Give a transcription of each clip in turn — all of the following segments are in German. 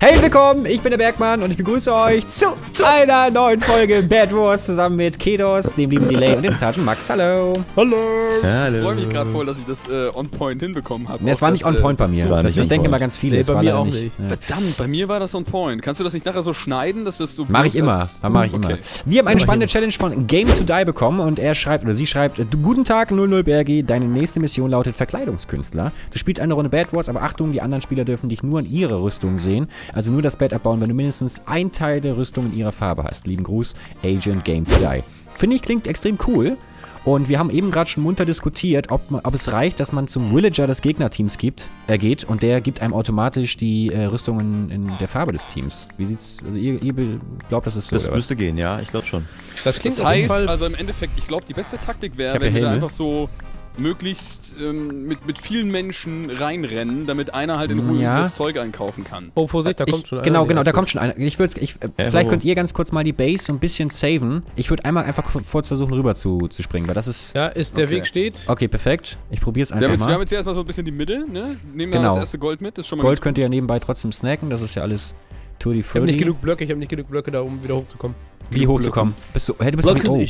Hey, willkommen, ich bin der Bergmann und ich begrüße euch zu einer neuen Folge Bad Wars zusammen mit Kedos, dem lieben Delay und dem Sergeant Max. Hallo. Hallo. Ich freue mich gerade voll, dass ich das on point hinbekommen habe. Ne, es war nicht on point bei mir. Das denken immer ganz viele. Nee, bei mir auch nicht. Ja. Verdammt, bei mir war das on point. Kannst du das nicht nachher so schneiden, dass das so... Mach ich immer. Mach ich immer. Wir haben eine spannende Challenge von Game to Die bekommen und er schreibt, oder sie schreibt, guten Tag 00 Bergi, deine nächste Mission lautet Verkleidungskünstler. Du spielst eine Runde Bad Wars, aber Achtung, die anderen Spieler dürfen dich nur in ihre Rüstung sehen. Also nur das Bett abbauen, wenn du mindestens ein Teil der Rüstung in ihrer Farbe hast. Lieben Gruß, Agent Game to Die. Finde ich, klingt extrem cool. Und wir haben eben gerade schon munter diskutiert, ob es reicht, dass man zum Villager des Gegnerteams geht und der gibt einem automatisch die Rüstungen in der Farbe des Teams. Wie sieht's, also ihr glaubt, das ist so? Das müsste gehen, ja, ich glaube schon. Das klingt auf jeden Fall, also im Endeffekt, ich glaube, die beste Taktik wäre, wenn wir da einfach so möglichst mit vielen Menschen reinrennen, damit einer halt in Ruhe das Zeug einkaufen kann. Oh, Vorsicht, da kommt schon einer. Genau, da kommt schon einer. Vielleicht könnt ihr ganz kurz mal die Base so ein bisschen saven. Ich würde einmal einfach kurz versuchen, rüber zu springen, weil das ist... Ja, der Weg steht. Okay, perfekt. Ich probiere es einfach mal. Wir haben jetzt erstmal so ein bisschen die Mitte, ne? Nehmen wir das erste Gold mit, das ist schon mal Gold könnt ihr ja nebenbei trotzdem snacken, das ist ja alles tutti frutti. Ich habe nicht genug Blöcke da, um wieder hochzukommen. Wie hochzukommen? Bist du... Hey, du bist Blöcke, oh. Ich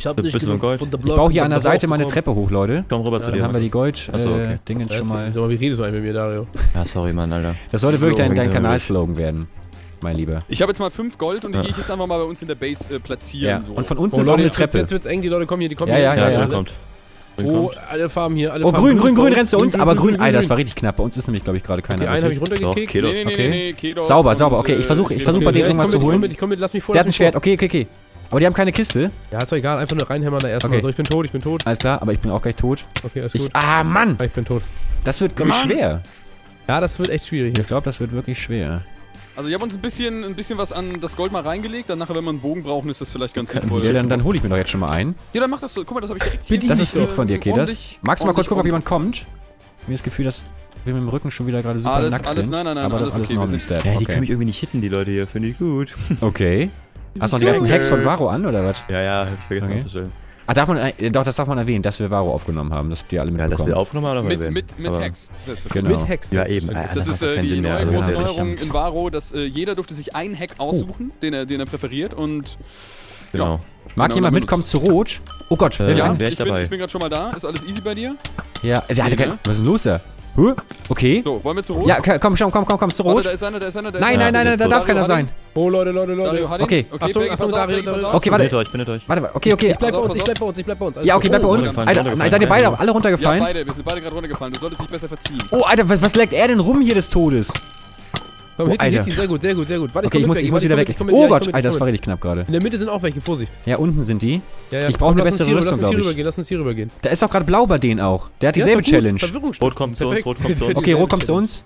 baue hier an der Seite meine Treppe hoch, Leute. Komm rüber zu dir. Dann haben wir die Gold-Dingens schon mal. Sag mal, wie redest du eigentlich mit mir, Dario? Ja, sorry, Mann, Alter. Das sollte wirklich dein Kanal-Slogan werden, mein Lieber. Ich habe jetzt mal 5 Gold und die gehe ich jetzt einfach mal bei uns in der Base platzieren. Ja. So. Und von unten ist auch eine Treppe. Jetzt wird's eng, die Leute kommen hier, Ja. Kommt. Oh, alle Farben hier, alle Farben. Oh, grün rennst du uns, aber grün, Alter, das war richtig knapp. Bei uns ist nämlich, glaube ich, gerade keiner. Okay, einen habe ich runtergekickt. Nee, Kedos. Sauber, okay, ich versuche bei denen irgendwas zu holen. Ich komm mit, lass mich vor. Der hat ein Schwert, okay. Aber die haben keine Kiste. Ja, ist doch egal, einfach nur reinhämmern da erstmal. So, ich bin tot. Alles klar, aber ich bin auch gleich tot. Okay, alles gut. Mann! Ich bin tot. Das wird, glaube ich, schwer. Ja, das wird echt schwierig. Ich glaube, das wird wirklich schwer. Also ich habe uns ein bisschen was an das Gold mal reingelegt, dann nachher, wenn wir einen Bogen brauchen, ist das vielleicht ganz sinnvoll. Ja, dann hole ich mir doch jetzt schon mal ein. Ja, dann mach das so. Guck mal, das habe ich direkt hier. Das ist lieb von dir, Kedas. Magst du mal kurz gucken, ob jemand kommt? Mir das Gefühl, dass wir mit dem Rücken schon wieder gerade super nackt sind. Nein, aber das ist alles in Ordnung, Stat. Ja, die können mich irgendwie nicht hitten, die Leute hier. Finde ich gut. Okay. Hast du noch die ganzen Hacks von Varo an, oder was? Ja, hab ich vergessen auszustellen. Doch, das darf man erwähnen, dass wir Varo aufgenommen haben. Das habt ihr alle mitbekommen. Ja, dass wir aufgenommen haben, oder mit Hacks. Genau. Mit Hacks. Ja, eben. Das ist die neue große Neuerung in Varo, dass jeder durfte sich einen Hack aussuchen, den er präferiert und... Genau. Mag jemand mitkommen zu Rot? Oh Gott, ja, ich bin gerade schon mal da. Ist alles easy bei dir? Ja, was ist denn los da? Okay. So, wollen wir zu Rot? Ja, komm, zu Rot. Warte, da ist einer. Nein, da darf keiner sein. Oh, Leute. Okay. Achtung, Dario. Okay, warte. Ich bin mit euch. Warte, okay. Ich bleib bei uns. Ja, okay, bleib bei uns. Alter, seid ihr beide alle runtergefallen? Ja, wir sind beide gerade runtergefallen. Du solltest dich besser verziehen. Oh, Alter, was leckt er denn rum hier des Todes? Komm, Alter. Sehr gut. Warte, okay, ich muss wieder weg. Oh Gott, Alter, das war richtig knapp gerade. In der Mitte sind auch welche, Vorsicht. Ja, unten sind die. Ja. Ich brauche eine bessere Rüstung, glaube ich. Lass uns hier rübergehen. Da ist doch gerade blau bei denen auch. Der hat dieselbe Challenge. Rot kommt zu uns. Okay, Rot kommt zu uns.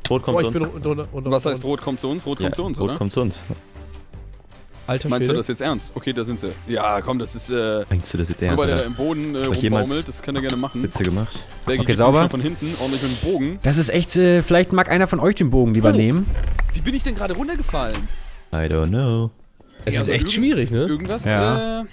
Was heißt Rot kommt zu uns? Rot kommt zu uns, oder? Rot kommt zu uns. Alter, meinst du das jetzt ernst? Okay, da sind sie. Ja, komm, das ist meinst du das jetzt ernst? Nur weil der da im Boden rumbaumelt, das kann er gerne machen. Witze gemacht. Okay, sauber. Von hinten, ordentlich mit dem Bogen. Das ist echt, vielleicht mag einer von euch den Bogen lieber nehmen. Wie bin ich denn gerade runtergefallen? I don't know. Es ist echt schwierig, ne? Irgendwas, ja.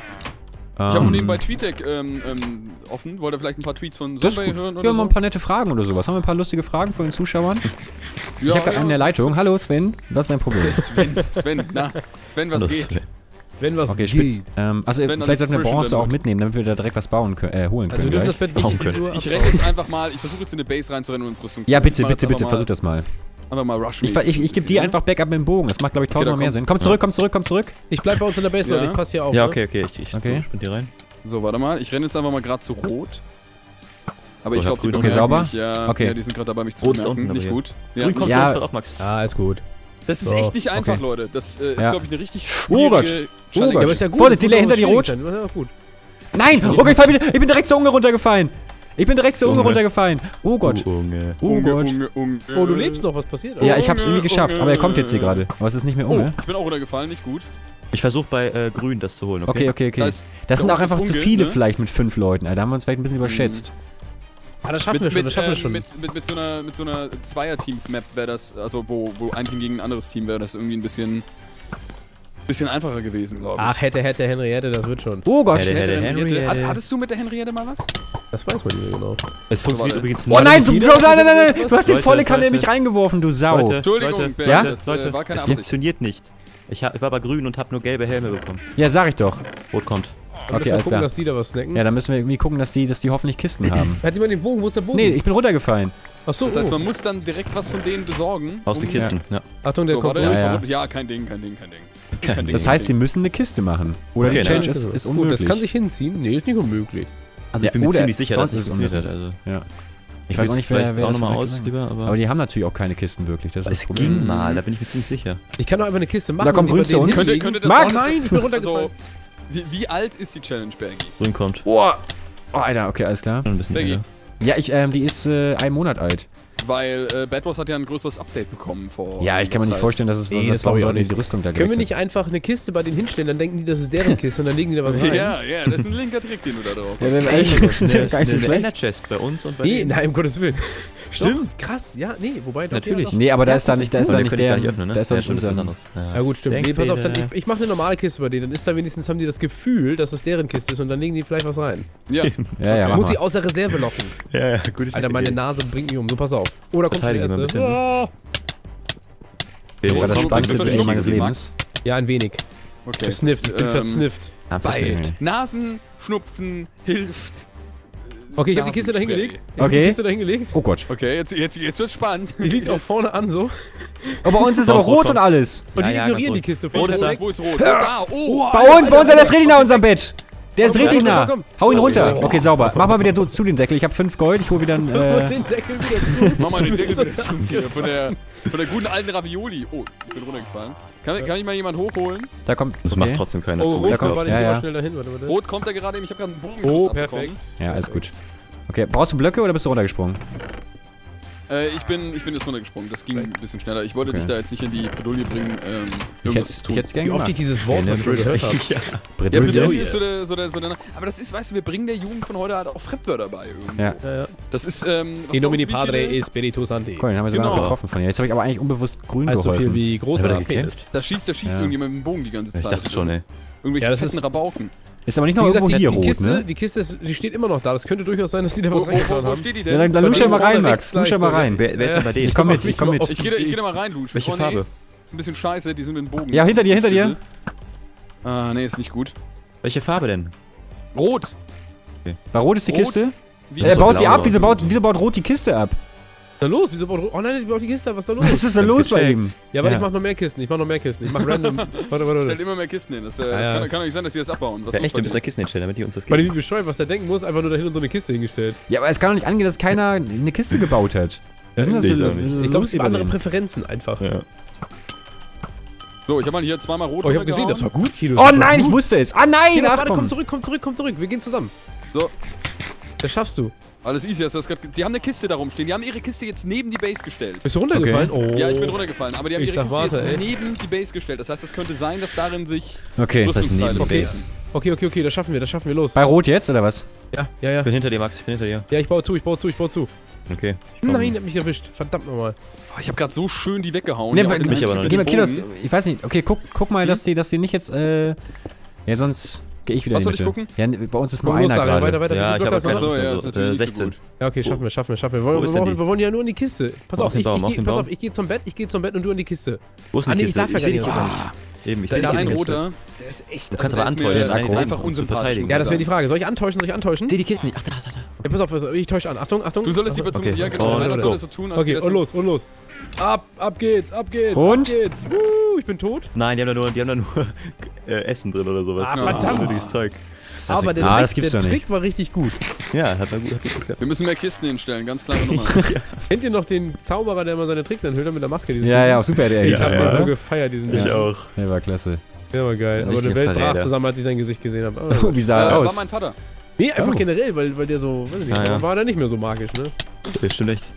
Ich habe nur nebenbei TweetDeck offen. Wollt ihr vielleicht ein paar Tweets von Zombie hören oder so? Ja, mal ein paar nette Fragen oder sowas. Haben wir ein paar lustige Fragen von den Zuschauern? Ich habe gerade einen in der Leitung. Hallo Sven, was ist dein Problem? Sven, was geht? Wenn was okay, spitz. Also vielleicht sollten wir Bronze auch mitnehmen, damit wir da direkt was holen können. Also wir dürfen das Bett ich renne jetzt einfach mal, ich versuche jetzt in eine Base reinzurennen und ins Rüstung zu. Ja, bitte, versuch das mal. Einfach mal rush. Ich gebe dir einfach Backup mit dem Bogen. Das macht, glaube ich, tausendmal mehr Sinn. Komm zurück. Ich bleib bei uns in der Base, Leute. Ich passe hier auf. Ja, okay. Ich sprint hier rein. So, warte mal. Ich renne jetzt einfach mal gerade zu Rot. Aber ich glaube, die okay, sauber. mich, ja, okay. Ja, die sind gerade dabei, mich zu bemerken. Nicht gut. Grün kommt zu uns drauf, Max. Ah, ist gut. Das ist echt nicht einfach, Leute. Das ist, glaube ich, eine richtig schwierige Challenge. Aber ist ja gut. Vorsicht, Delay hinter die Rot. Nein! Okay, ich bin direkt zur Unge runtergefallen. Oh Gott. Oh, du lebst noch, was passiert? Ja, ich hab's irgendwie geschafft, aber er kommt jetzt hier gerade. Aber es ist nicht mehr Unge. Ich bin auch runtergefallen, nicht gut. Ich versuche bei Grün das zu holen, okay? Okay. Das sind auch einfach zu viele vielleicht mit 5 Leuten. Da haben wir uns vielleicht ein bisschen überschätzt. Ah, das schaffen wir schon. Mit so einer Zweier-Teams-Map wäre das, also wo ein Team gegen ein anderes Team wäre das irgendwie ein bisschen einfacher gewesen, glaube ich. Ach, hätte Henriette, das wird schon. Oh Gott, Henriette. Hattest du mit der Henriette mal was? Das weiß man nicht mehr genau. Es funktioniert übrigens nicht. Oh nein, nein, du hast die volle Kanne in mich reingeworfen, du Sau. Leute, Entschuldigung, ja? Das war keine Es Absicht. funktioniert nicht. Ich war aber grün und habe nur gelbe Helme bekommen. Ja, sag ich doch. Rot kommt. Okay, alles klar. Dass die da was snacken. Ja, dann müssen wir irgendwie gucken, dass die hoffentlich Kisten haben. Hat jemand den Bogen? Wo ist der Bogen? Nee, ich bin runtergefallen. Achso, Das heißt, man muss dann direkt was von denen besorgen. Aus den Kisten, ja. Achtung, der So, kommt. warte, Ja. ja, kein Ding. Das heißt, die müssen eine Kiste machen. Oder Okay, die Change Ja, ist Gut, unmöglich. das kann sich hinziehen. Nee, ist nicht unmöglich. Also ich bin mir oder ziemlich sicher, dass sonst es ist es funktioniert unmöglich. hat. Also. Ja. Ich weiß auch nicht, wer auch das nochmal vielleicht aus, gesagt hat. lieber, Aber die haben natürlich auch keine Kisten wirklich. Das ist es das Problem. ging mal, da bin ich mir ziemlich sicher. Ich kann doch einfach eine Kiste machen. Da kommt und die Grün zu bei denen uns. hinlegen. Könnte das Max! auch- Nein, ich bin runtergefallen. Also, wie alt ist die Challenge, Bergi? Grün kommt. Oh, Alter, okay, alles klar. Schon ein bisschen Bergi. länger. Ja, die ist 1 Monat alt. Weil Bad Wars hat ja ein größeres Update bekommen vor. Ja, ich kann mir nicht Zeit. vorstellen, dass es Nee, das glaub ich auch die nicht. Rüstung da Können wir gewechselt. nicht einfach eine Kiste bei denen hinstellen, dann denken die, das ist deren Kiste und dann legen die da was rein? Ja, das ist ein linker Trick, den du da drauf Ja, hast. dann eigentlich ist das ja gar nicht so Eine schlecht. Ender-Chest bei uns und bei Nee, denen. nein, um Gottes Willen. Stimmt. Doch, krass, ja, nee, wobei doch. Natürlich. Ja, doch. Nee, aber da Ja, ist da nicht, da ist Oh, da den nicht könnte ich der, gar nicht öffnen, ne? da ist doch Ja, stimmt, das ist was unser... anderes. Ja gut, stimmt. Nee, Thanks, pass auf, dann, Peter. ich mache eine normale Kiste bei denen, dann ist da wenigstens, haben die das Gefühl, dass es deren Kiste ist und dann legen die vielleicht was rein. Ja. Ja, Muss mach ich mal. aus der Reserve locken. Ja, gut. Alter, meine Nase bringt mich um, so pass auf. Oh, da kommt der Verteidige mal ein erste. bisschen, ne? Ah. Das war das Bist du spannendste verschluckt, meines Max? Lebens. Ja, ein wenig. Okay. Versnifft, ich bin versnifft. Weil Nasen, Schnupfen hilft. Okay, ich hab die Kiste da hingelegt. Ich hab die Okay. Kiste da hingelegt. Oh Gott. Okay, jetzt wird's spannend. Die liegt auch vorne an so. Oh, bei uns ist aber Doch, rot rot und alles. Und Ja, die ja, ignorieren ganz die Kiste. Wo ist vorne. das? Wo ist rot? Oh, da! Oh! Bei uns, der ist richtig nah an unserem Bett. Der ist Komm, richtig komm, nah. komm, komm. Hau ihn So, runter. so. Okay, sauber. Mach mal wieder zu den Deckel. Ich habe 5 Gold. Ich hole wieder einen... Den Deckel wieder zu. Mach mal den Deckel wieder zu. Hier, von der guten alten Ravioli. Oh, ich bin runtergefallen. Kann ich mal jemand hochholen? Da kommt... Das macht trotzdem keiner Oh, zu. rot, Da kommt- warte, ich ja, geh ja. mal schnell dahin. Warte. Rot kommt da gerade eben. Ich habe gerade einen Bogen Oh, abbekommen. perfekt. Ja, alles gut. Okay, brauchst du Blöcke oder bist du runtergesprungen? Ich bin jetzt runtergesprungen. Das ging ein bisschen schneller. Ich wollte Okay. dich da jetzt nicht in die Bredouille bringen, irgendwas zu tun. Ich hätte es gerne Wie oft ich gemacht. dieses Wort schon gehört habe. Ja, Bredouille. Bredouille ist so der... Aber das ist, weißt du, wir bringen der Jugend von heute halt auch Fremdwörter bei irgendwie. Ja. Ja, ja. Das ist, was In glaubst nomine du, wie padre viele- e spiritu santi. Cool, den haben wir sogar noch Genau. getroffen von dir. Jetzt habe ich aber eigentlich unbewusst grün Also so viel geholfen. wie groß Hat er oder gekämpft? Penis. Da schießt Ja. irgendjemand mit dem Bogen die ganze Zeit. Ich dachte schon, ey. Irgendwelche Ja, das fetten ist- Rabauken. Ist aber nicht Wie noch gesagt, irgendwo hier rot, Kiste, ne? die Kiste die steht immer noch da. Das könnte durchaus sein, dass die da was reingetan Wo haben. steht die Ja, denn? dann lusch ja mal Vorne rein, rechts Max. Lusch ja mal gleich, rein. Wer ist denn bei denen? Ich komm mit, ich komm mit. Ich geh da mal rein, Lusch. Welche Oh, nee. Farbe? Ist ein bisschen scheiße, die sind mit dem Bogen. Ja, hinter dir, hinter dir. Ah, nee, ist nicht gut. Welche Farbe denn? Rot! Bei rot ist die Rot? Kiste. Wie Er baut sie blau ab. aus. Wieso baut rot die Kiste ab? Was ist da los? Wieso baut Oh nein, die baut die Kiste ab. Was ist da los? Was ist denn Hab's los bei gecheckt. ihm? Ja, warte, ich mach noch mehr Kisten. Ich mach random. Warte. Stellt immer mehr Kisten hin. Das, ja. kann doch nicht sein, dass die das abbauen. Was Ja, los echt, bei wir müssen dir? eine Kiste hinstellen, damit die uns das Meine, geben. wie bescheuert, was der denken muss, einfach nur dahin und so eine Kiste hingestellt. Ja, aber es kann doch nicht angehen, dass keiner eine Kiste gebaut hat. Was ist denn das Nee, für- ich auch nicht. Ich glaube, es los gibt andere bei denen? Präferenzen einfach. Ja. So, ich habe mal hier zweimal rot Oh, ich hab gesehen, das war gut, Kilo. Oh nein, ich wusste es. Ah nein, Kilo, ach warte, komm komm. zurück. Wir gehen zusammen. So, Das schaffst du. alles easy. Die haben eine Kiste da rumstehen. Die haben ihre Kiste jetzt neben die Base gestellt. Bist du runtergefallen? Okay. Oh. Ja, ich bin runtergefallen, aber die haben Ich ihre sag, Kiste warte, jetzt ey. neben die Base gestellt. Das heißt, es könnte sein, dass darin sich Okay. Das heißt Rüstungsteile neben Okay. befinden. Okay, das schaffen wir los. Bei rot jetzt, oder was? Ja. Ich bin hinter dir, Max, ich bin hinter dir. Ja, ich baue zu. Okay. Nein, der hat mich erwischt. Verdammt nochmal. Oh, ich habe gerade so schön die weggehauen. Nee, Die auf den mich aber noch Typ nicht. mit Geh dem mal, Kilos, Bogen. ich weiß nicht. Okay, guck mal, dass die nicht jetzt, ja, sonst gehe ich wieder Was in soll die ich Mitte. gucken? Ja, bei uns ist nur Komm, los, einer Dario, gerade. weiter. Ja, Wie ich viel habe Block hast du Achso, keine noch? ja, Ahnung, ist natürlich nicht so 16. gut. Ja, okay, schaffen wir. Wo ist denn die? Wir wollen ja nur in die Kiste. Pass Auf auf, den Baum, auf den pass Baum. auf, ich gehe zum Bett und du in die Kiste. Wo ist Ah, die nee, ich Kiste? darf ja seh gar die nicht. Kiste. Eben, ich Da sehe ist die ein nicht. roter. Der ist echt. Du kannst der aber ist mir antäuschen, aggro, einfach um zu unsympathisch. verteidigen. muss Ja, ich das wäre die sagen. Frage. Soll ich antäuschen? Ich sehe die Kiste nicht. Ach, da. Ja, pass auf, ich täusche an. Achtung. Du solltest lieber zum. Okay. Ja, genau. Oh, Einer so. soll das so tun, als Okay, geht er und zum- los. Ab geht's. Und? Ab geht's. Ich bin tot. Nein, die haben da nur Essen drin oder sowas. Ah, verdammt. Unnötiges Zeug. Aber der Ah, das gibt's Trick doch nicht. war richtig gut. Ja, hat gut geklappt. Wir müssen mehr Kisten hinstellen, ganz klare Nummer. Kennt ihr noch den Zauberer, der immer seine Tricks enthüllt hat mit der Maske? diesen Ja, Typen? ja, super, der Ich ja, hab den so ja. gefeiert, diesen Ich Typen. auch. Der war klasse. Der war geil. Aber Richtiger der Welt brach Verräter. zusammen, als ich sein Gesicht gesehen habe. Oh, wie sah er War aus? mein Vater. Nee, einfach Oh. generell, weil der so, weiß ich nicht, Ah, ja. war der nicht mehr so magisch, ne? Das stimmt echt.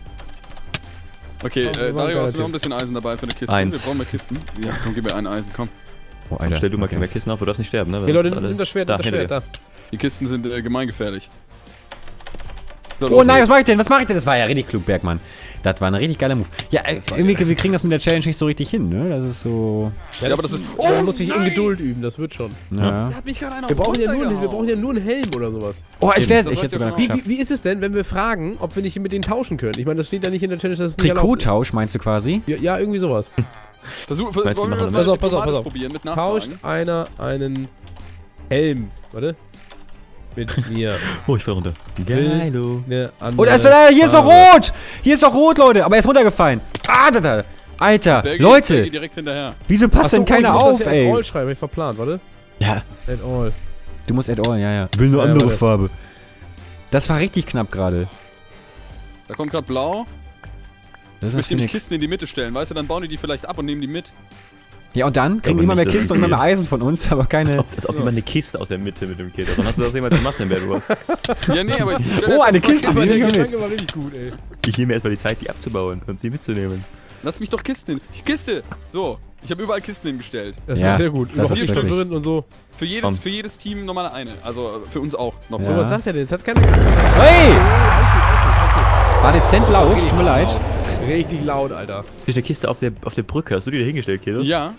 Okay, Oh, wir waren Dario, hast du geil, noch ein bisschen Eisen dabei für eine Kiste? Eins. Wir brauchen mehr Kisten. Ja, komm, gib mir ein Eisen, komm. Oh, Dann stell du mal mehr Kisten auf, du darfst nicht sterben, ne? Hey Leute, Alle- nimm das Schwert, da, da. hinter dir. Die Kisten sind gemeingefährlich. Oh nein, was mach ich denn? Was mach ich denn? Das war ja richtig klug, Bergmann. Das war ein richtig geiler Move. Ja, irgendwie, wir kriegen das mit der Challenge nicht so richtig hin, ne? Das ist so... Ja, aber das ist... Oh, da muss ich in Geduld üben, das wird schon. Ja. Da hat mich gerade einer wir brauchen ja nur einen Helm oder sowas. Oh, ich hätte sogar noch geschafft. Wie ist es denn, wenn wir fragen, ob wir nicht mit denen tauschen können? Ich meine, das steht ja nicht in der Challenge, dass es nicht Trikottausch meinst du quasi? Ja, irgendwie sowas. Wollen wir das mal pass auf. probieren mit Nachfragen? Tauscht einer einen Helm. Warte. Mit mir. Oh, ich fall runter. Geilo. Oh, da ist er, hier ist doch rot! Hier ist doch rot, Leute! Aber er ist runtergefallen. Ah, da. Alter, Leute! Direkt hinterher. Wieso passt denn keiner auf, ey? Add all schreiben, hab ich verplant, warte. Ja. Add all. Du musst Add all, ja. Will nur andere Farbe. Das war richtig knapp gerade. Da kommt gerade blau. Das ich möchte nämlich Kisten in die Mitte stellen, weißt du, dann bauen die vielleicht ab und nehmen die mit. Ja, und dann kriegen immer mehr Kisten und immer mehr Eisen von uns, aber keine... Als ob jemand eine Kiste aus der Mitte mit dem Kit. Dann hast du das jemand gemacht, Bad Wars. Ja, nee, aber ich oh, eine Kiste, der Gedanke war richtig gut, ey. Ich nehme erstmal die Zeit, die abzubauen und sie mitzunehmen. Lass mich doch Kisten hin. Kiste! So, ich habe überall Kisten hingestellt. Das ist sehr gut. Das ist drin und so. Für jedes Team nochmal eine. Also für uns auch noch. Ja. Was sagt der denn? Jetzt hat keiner... Hey! War dezent laut, tut mir leid. Richtig laut, Alter. Steht eine Kiste auf der Brücke. Hast du die da hingestellt, Kiddo? Ja.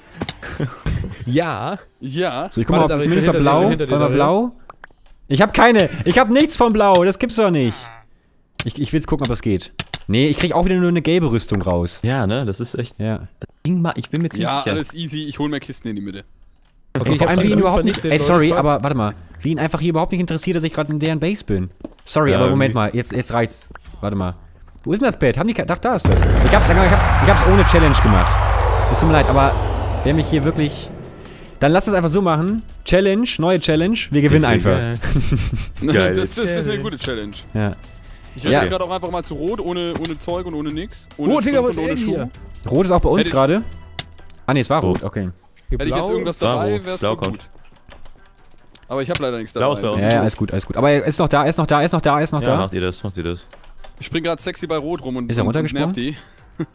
Ja. Ja. So, ich guck mal, ob zumindest mal blau. Warte mal, blau. Ich hab keine. Ich hab nichts von blau. Das gibt's doch nicht. Ich will jetzt gucken, ob das geht. Nee, ich krieg auch wieder nur eine gelbe Rüstung raus. Ja, ne? Das ist echt... Ja. Ich bin mir ziemlich sicher. Ja, alles easy. Ich hol mehr Kisten in die Mitte. Okay, vor allem, wie ihn überhaupt nicht... Ey, sorry, aber warte mal. Wie ihn einfach hier überhaupt nicht interessiert, dass ich gerade in deren Base bin. Sorry, aber Moment mal. Jetzt reizt. Warte mal. Wo ist denn das Bett? Haben die... Ach, da ist das. Ich hab's ohne Challenge gemacht. Es tut mir leid, aber wer mich hier wirklich... Dann lass es einfach so machen. Challenge, neue Challenge. Wir gewinnen einfach. Geil. Das ist eine gute Challenge. Ja. Ich renne jetzt gerade auch einfach mal zu Rot, ohne Zeug und ohne nix. Ohne Digga, was ist hier? Rot ist auch bei uns gerade. Ah ne, es war Rot, okay. Hätte ich jetzt irgendwas dabei, wär's voll gut. Aber ich hab leider nichts dabei. Ja, alles gut. Aber er ist noch da. Ja, macht ihr das. Ich spring gerade sexy bei Rot rum und ist er runtergesprungen? Nerv die.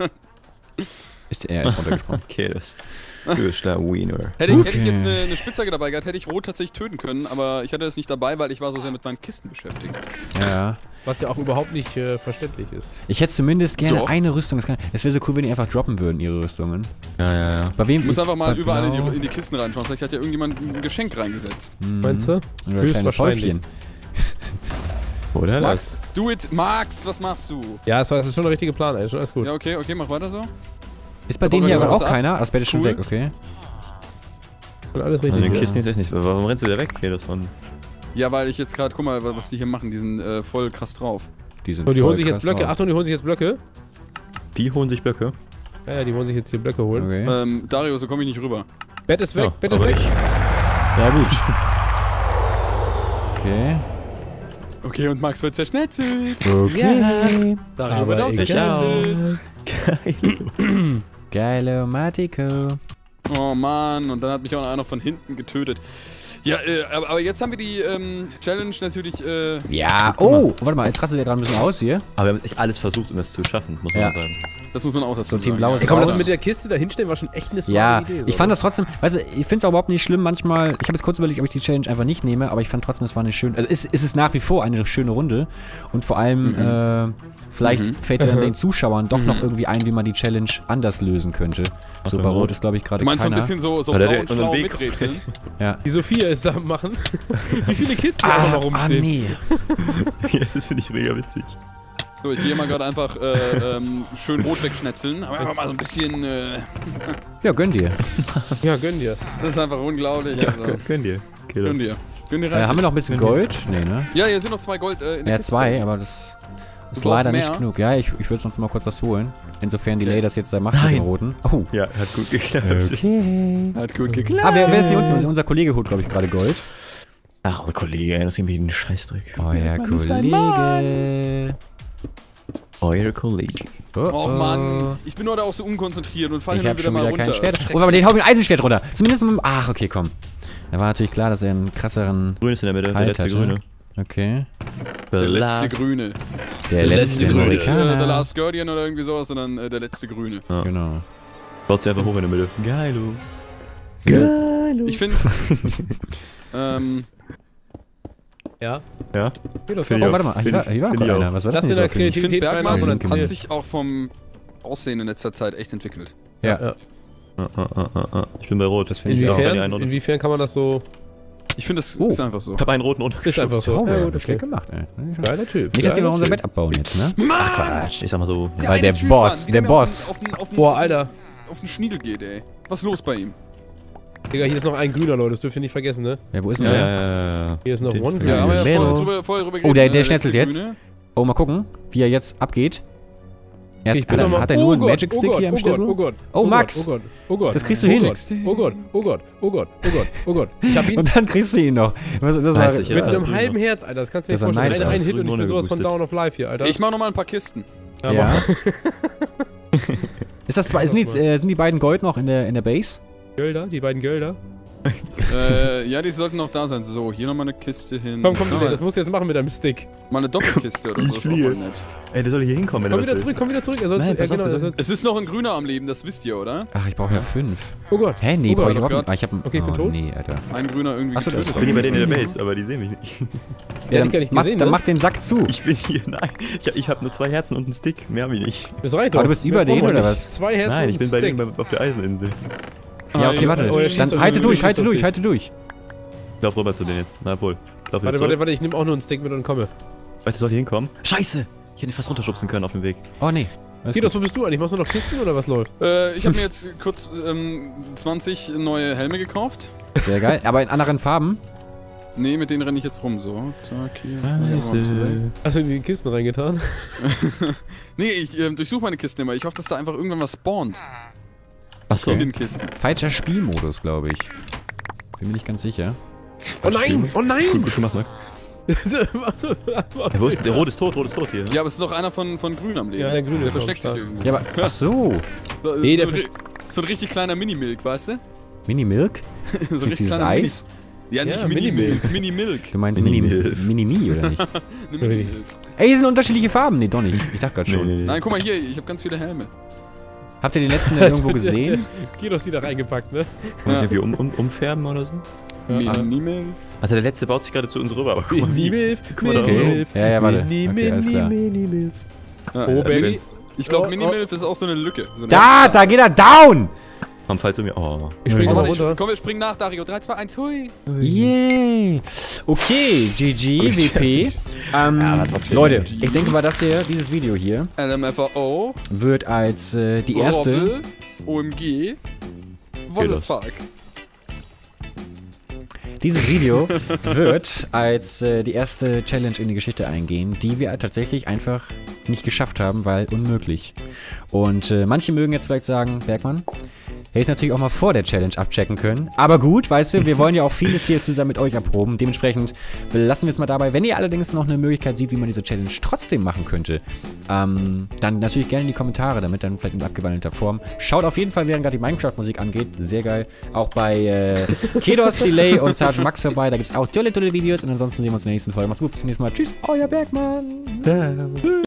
Er ist runtergesprungen. Okay, das ist der Wiener. Hätte ich jetzt eine Spitzhacke dabei gehabt, hätte ich Rot tatsächlich töten können, aber ich hatte es nicht dabei, weil ich war so sehr mit meinen Kisten beschäftigt. Ja. Was ja auch überhaupt nicht verständlich ist. Ich hätte zumindest gerne eine Rüstung. Es wäre so cool, wenn die einfach droppen würden, ihre Rüstungen. Ja. Bei wem? Du musst einfach mal überall in die Kisten reinschauen. Vielleicht hat ja irgendjemand ein Geschenk reingesetzt. Meinst du? Oder ein kleines Häufchen. Oder? Max, do it! Max, was machst du? Ja, das ist schon der richtige Plan, ey. Schon alles gut. Ja, okay, mach weiter so. Ist bei denen hier aber auch keiner? Das Bett ist schon weg, okay. Schon alles richtig. Den Kisten ist echt nicht. Warum rennst du da weg hier davon? Ja, weil ich jetzt gerade, guck mal, was die hier machen. Die sind voll krass drauf. Die holen sich jetzt Blöcke. Achtung, die holen sich jetzt Blöcke. Die holen sich Blöcke? Ja, die wollen sich jetzt hier Blöcke holen. Okay. Dario, so komme ich nicht rüber. Bett ist weg, Bett ist weg. Ja, gut. Okay. Okay, und Max wird zerschnetzelt. Okay. Ja. Dario wird auch zerschnetzelt. Geil. Geile Matiko. Oh Mann, und dann hat mich auch einer von hinten getötet. Ja, aber jetzt haben wir die Challenge natürlich. Ja, oh, warte mal, jetzt rastet der gerade ein bisschen aus hier. Aber wir haben echt alles versucht, um das zu schaffen, muss man sagen. Das muss man auch dazu so sagen. Team Blau ist Komm, das mit der Kiste da hinstellen war schon echt eine smarte Idee. Ich fand das trotzdem, weißt du, ich finde es auch überhaupt nicht schlimm manchmal. Ich habe jetzt kurz überlegt, ob ich die Challenge einfach nicht nehme, aber ich fand trotzdem, es war eine schöne, also es ist nach wie vor eine schöne Runde. Und vor allem, vielleicht fällt dann den Zuschauern doch noch irgendwie ein, wie man die Challenge anders lösen könnte. So bei Rot ist, glaube ich, gerade keiner. Du meinst so ein bisschen so blau und schlau miträtseln? Ja. Die Sophia ist da am machen. Wie viele Kisten einfach noch rumstehen. Nee. Ja, das finde ich mega witzig. So, ich gehe mal gerade einfach schön rot wegschnetzeln, aber einfach mal so ein bisschen. Ja, gönn dir. Ja, gönn dir. Das ist einfach unglaublich. Ja, Also. gönn dir. Okay, Gönn dir. Gönn dir rein. Haben wir noch ein bisschen Gold? Nee, ne? Ja, hier sind noch 2 Gold in der Ja, Kiste. 2, aber das ist leider nicht genug. Ja, ich würde sonst mal kurz was holen. Insofern Delay das jetzt da macht mit dem Roten. Oh. Ja, hat gut geklappt. Okay. Hat gut geklappt. Ah, wer ist hier unten? Unser Kollege holt, glaube ich, gerade Gold. Ach, der Kollege, das ist irgendwie ein Scheißdreck. Euer Kollege. Euer Kollege. Oh Mann, ich bin nur da auch so unkonzentriert und falle hin wieder mal runter. Kein Schwert. Oh, aber den haut mir ein Eisenschwert runter. Zumindest mit dem... Ach, okay, komm. Da war natürlich klar, dass er einen krasseren... Grün ist in der Mitte, der letzte Grüne. Okay. Der letzte Grüne. Der letzte Grüne. Nicht The Last Guardian oder irgendwie sowas, sondern der letzte Grüne. Ja. Genau. Baut sie einfach hoch in der Mitte. Geilo. Ich finde... Ja. Ja. Oh, warte mal, hier war auch einer. Was war das denn? Ich finde, Bergmann hat sich auch vom Aussehen in letzter Zeit echt entwickelt. Ja. Ich bin bei Rot. Das finde ich auch. Inwiefern kann man das so... Ich finde, das ist einfach so. Ich habe einen roten Ist einfach so. Ja, das schlecht gemacht, ey. Geiler Typ. Nicht, dass die noch unser Bett abbauen jetzt, ne? Ach Quatsch, ich sag mal so. Weil der Boss. Boah, Alter. Auf den Schniedel geht, ey. Was ist los bei ihm? Digga, hier ist noch ein grüner, Leute. Das dürft ihr nicht vergessen, ne? Ja, wo ist denn der? Ja. Hier ist noch one grüner. Ja, aber ja, vorher drüber geredet. Oh, der schnetzelt jetzt. Oh, mal gucken, wie er jetzt abgeht. Hat er nur einen Magic Stick hier am Schlüssel? Oh, Max! Das kriegst du hin. Oh Gott. Ich hab ihn. Und dann kriegst du ihn noch. Das war mit einem halben Herz, Alter. Das kannst du nicht vorstellen. Ein Hit und ich bin sowas von Down of Life hier, Alter. Ich mach nochmal ein paar Kisten. Ja. Ist das sind die beiden Gold noch in der Base? Gölder, die beiden Gölder. Ja, die sollten noch da sein. So, hier nochmal eine Kiste hin. Komm, das musst du jetzt machen mit deinem Stick. Mal eine Doppelkiste oder so, ist auch mal nett. Ey, der soll hier hinkommen, wenn Komm wieder zurück. Es ist noch ein Grüner am Leben, das wisst ihr, oder? Ach, ich brauche ja 5. Oh Gott. Hä, nee, brauche ich überhaupt nicht. Okay, ich bin tot. Nee, Alter. Ein Grüner irgendwie getötet. Ich bin hier bei denen in der Base, aber die sehen mich nicht. Ja, dann mach den Sack zu. Ich bin hier, nein. Ich hab nur 2 Herzen und einen Stick, mehr hab ich nicht. Das reicht doch. Aber du bist über denen, oder was? 2 Herzen. Nein, ich bin bei denen auf der Eiseninsel. Ja, okay, warte. Dann halte durch. Ich lauf rüber zu denen jetzt. Na wohl. Warte, ich nehme auch nur einen Stick mit und komme. Weißt du, soll hier hinkommen? Scheiße! Ich hätte ihn fast runterschubsen können auf dem Weg. Oh, nee. Kidos, wo bist du eigentlich? Machst du noch Kisten oder was läuft? Ich habe mir jetzt kurz 20 neue Helme gekauft. Sehr geil. Aber in anderen Farben? Nee, mit denen renne ich jetzt rum, so. Zack, hier. Hast du in die Kisten reingetan? Nee, ich durchsuche meine Kisten immer. Ich hoffe, dass da einfach irgendwann was spawnt. Achso. In den Kisten. Falscher Spielmodus, glaube ich. Bin mir nicht ganz sicher. Oh nein! Oh nein! Gut gemacht, Max. Der Rot ist tot hier. Ja, aber es ist doch einer von Grün am Leben. Ja, der Grüne. Der versteckt sich irgendwo. Ja, aber. Ach so. Nee, so ein richtig kleiner Mini-Milk, weißt du? Mini-Milk? So ein richtig dieses Eis? Ja, nicht Mini-Milk. Mini-Milk. Du meinst Mini-Mi, oder nicht? Ey, hier sind unterschiedliche Farben. Nee, doch nicht. Ich dachte gerade schon. Nee. Nein, guck mal hier, ich habe ganz viele Helme. Habt ihr den letzten denn irgendwo gesehen? Kidos die da reingepackt, ne? Muss ich irgendwie umfärben oder so? Mini-Milf. Also der letzte baut sich gerade zu uns rüber, aber guck mal wie. Mini-Milf. Ja, warte. Okay, alles klar. Oh, Baby. Ich glaube, Mini-Milf ist auch so eine Lücke. Da geht er down! Komm, fall zu mir. Oh. Ich spring mal runter. Komm, wir springen nach, Dario. 3, 2, 1, hui. Yay! Okay, GG, WP. Leute, ich denke mal, dieses Video hier LMFAO wird als die erste... OMG. What the fuck? Dieses Video wird als die erste Challenge in die Geschichte eingehen, die wir tatsächlich einfach nicht geschafft haben, weil unmöglich. Und manche mögen jetzt vielleicht sagen, Bergmann, hätte ich natürlich auch mal vor der Challenge abchecken können. Aber gut, weißt du, wir wollen ja auch vieles hier zusammen mit euch erproben. Dementsprechend belassen wir es mal dabei. Wenn ihr allerdings noch eine Möglichkeit seht, wie man diese Challenge trotzdem machen könnte, dann natürlich gerne in die Kommentare damit, dann vielleicht in abgewandelter Form. Schaut auf jeden Fall, während gerade die Minecraft-Musik angeht. Sehr geil. Auch bei Kedos, Delay und Sergeant Max vorbei. Da gibt es auch tolle Videos. Und ansonsten sehen wir uns in der nächsten Folge. Macht's gut, bis zum nächsten Mal. Tschüss, euer Bergmann.